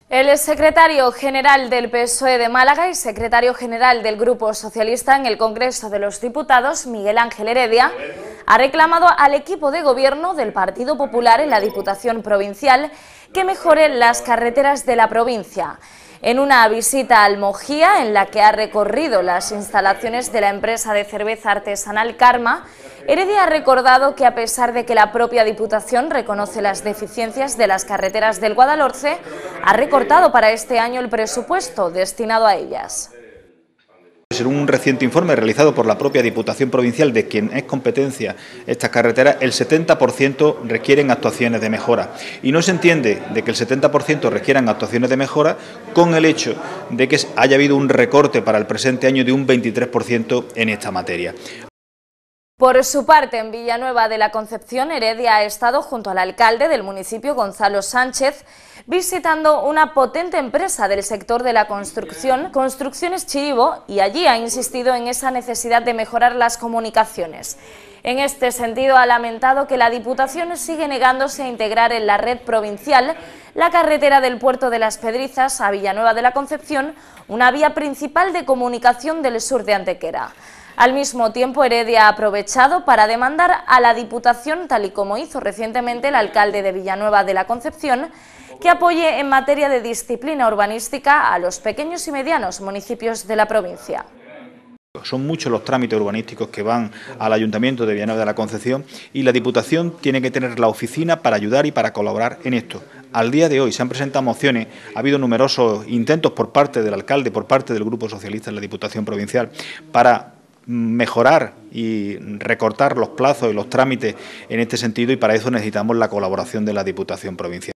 El secretario general del PSOE de Málaga y secretario general del Grupo Socialista en el Congreso de los Diputados, Miguel Ángel Heredia, ha reclamado al equipo de gobierno del Partido Popular en la Diputación Provincial que mejore las carreteras de la provincia. En una visita a Almojía, en la que ha recorrido las instalaciones de la empresa de cerveza artesanal Karma, Heredia ha recordado que a pesar de que la propia Diputación reconoce las deficiencias de las carreteras del Guadalhorce, ha recortado para este año el presupuesto destinado a ellas. En un reciente informe realizado por la propia Diputación Provincial, de quien es competencia estas carreteras, el 70% requieren actuaciones de mejora. Y no se entiende de que el 70% requieran actuaciones de mejora con el hecho de que haya habido un recorte para el presente año de un 23% en esta materia. Por su parte, en Villanueva de la Concepción, Heredia ha estado junto al alcalde del municipio, Gonzalo Sánchez, visitando una potente empresa del sector de la construcción, Construcciones Chiribo, y allí ha insistido en esa necesidad de mejorar las comunicaciones. En este sentido, ha lamentado que la Diputación sigue negándose a integrar en la red provincial la carretera del Puerto de las Pedrizas a Villanueva de la Concepción, una vía principal de comunicación del sur de Antequera. Al mismo tiempo, Heredia ha aprovechado para demandar a la Diputación, tal y como hizo recientemente el alcalde de Villanueva de la Concepción, que apoye en materia de disciplina urbanística a los pequeños y medianos municipios de la provincia. Son muchos los trámites urbanísticos que van al Ayuntamiento de Villanueva de la Concepción y la Diputación tiene que tener la oficina para ayudar y para colaborar en esto. Al día de hoy se han presentado mociones, ha habido numerosos intentos por parte del alcalde, por parte del Grupo Socialista en la Diputación Provincial, para mejorar y recortar los plazos y los trámites en este sentido, y para eso necesitamos la colaboración de la Diputación Provincial.